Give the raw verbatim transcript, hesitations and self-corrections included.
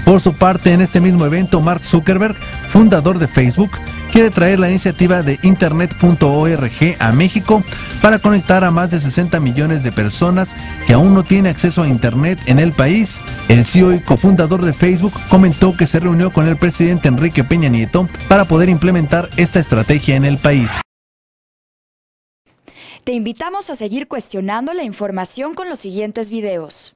Por su parte, en este mismo evento, Mark Zuckerberg, fundador de Facebook, quiere traer la iniciativa de internet punto org a México para conectar a más de sesenta millones de personas que aún no tienen acceso a internet en el país. El C E O y cofundador de Facebook comentó que se reunió con el presidente Enrique Peña Nieto para poder implementar esta estrategia en el país. Te invitamos a seguir cuestionando la información con los siguientes videos.